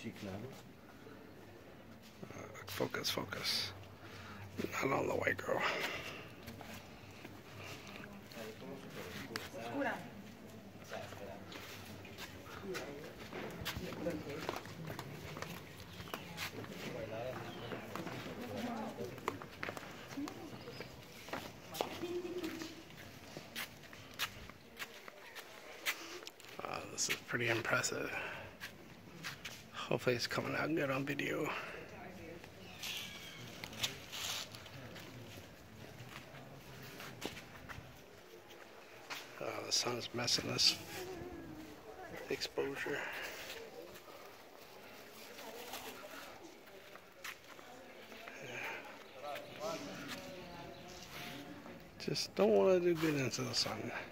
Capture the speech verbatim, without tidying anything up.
Uh, focus, focus. Not on the white girl. Uh, this is pretty impressive. Hopefully it's coming out good on video. Uh, the sun's messing this exposure. Yeah. Just don't want to do good into the sun.